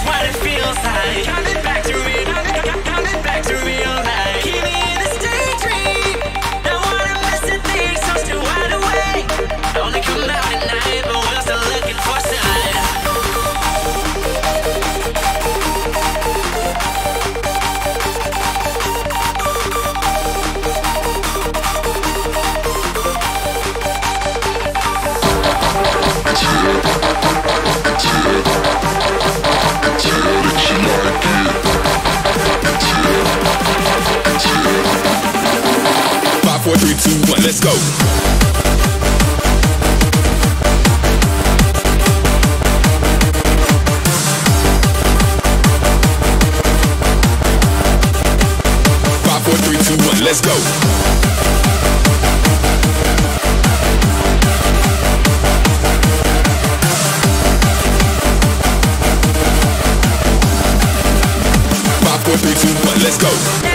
what it feels like. Coming back to me, coming back to me all night. Keep me in a daydream. Don't wanna miss a thing, so still wide awake. Only come out at night, but we're still looking for signs. Five, four, three, two, one, let's go. 5, 4, 3, 2, 1, let's go. 5, 4, 3, 2, 1, let's go.